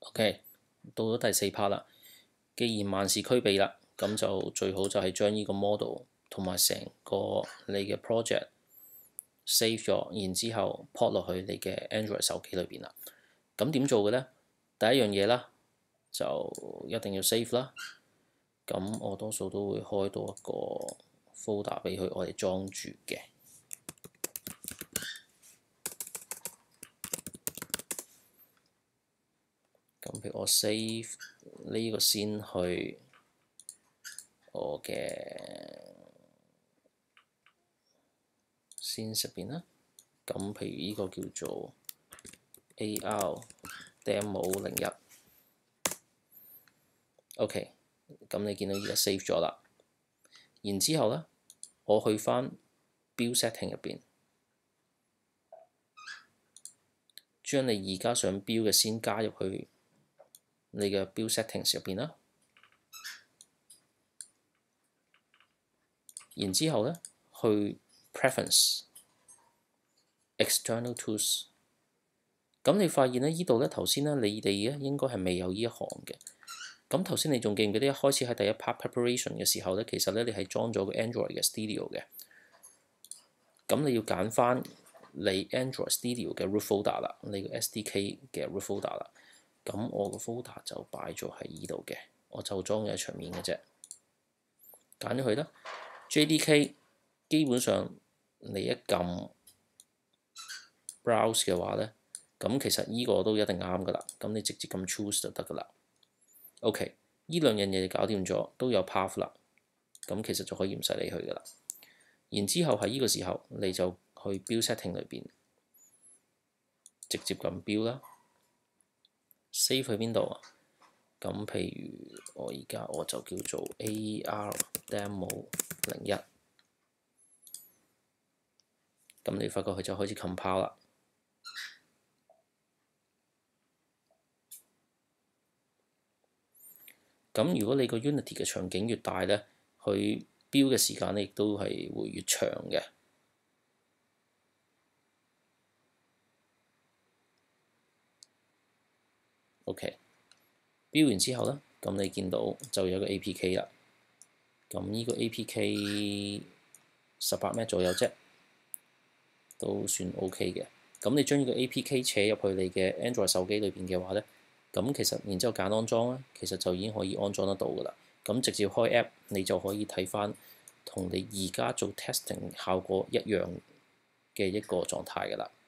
OK，到咗第四 part 啦。既然萬事俱備啦，咁就最好就係將呢個 model 同埋成個你嘅 project save 咗，然之後 port 落去你嘅 Android 手機裏邊啦。咁點做嘅呢？第一樣嘢啦，就一定要 save 啦。咁我多數都會開到一個 folder 俾佢，我哋裝住嘅。咁譬如我 save 呢個先去我嘅先入邊啦。咁譬如呢個叫做 AR Demo 01。OK， 咁你見到而家 save 咗啦。然之後呢，我去返 Build Setting 入邊，將你而家想 build 嘅先加入去你嘅 Build Settings 入邊啦。然之後呢，去 Preference External Tools。咁你發現呢，呢度呢，頭先呢，你哋咧應該係未有呢一行嘅。咁頭先你仲記唔記得一開始喺第一 part preparation 嘅時候呢，其實呢，你係裝咗個 Android 嘅 Studio 嘅。咁你要揀翻你 Android Studio 嘅 root folder 啦，你個 SDK 嘅 root folder 啦。咁我個 folder 就擺咗喺呢度嘅，我就裝咗喺牆面嘅啫。揀咗佢啦。JDK 基本上你一撳 Browse 嘅話呢，咁其實呢個都一定啱噶啦。咁你直接撳 Choose 就得噶啦。OK， 呢兩樣嘢搞掂咗，都有 path 啦。咁其實就可以唔使理佢噶啦。然之後喺呢個時候，你就去 Build Setting 裏邊直接撳 Build 啦。Save 去邊度啊？咁譬如我而家我就叫做 AR Demo 01。咁你發覺佢就開始 compile 啦。咁如果你個 Unity 嘅場景越大呢，佢標嘅時間呢亦都係會越長嘅。OK， 標完之後呢，咁你見到就有個 APK 啦。咁呢個 APK 18M 左右啫，都算 OK 嘅。咁你將呢個 APK 扯入去你嘅 Android 手機裏邊嘅話呢，咁其實然之後揀安裝咧，其實就已經可以安裝得到噶啦。咁直接開 App，你就可以睇翻同你而家做 testing 效果一樣嘅一個狀態噶啦。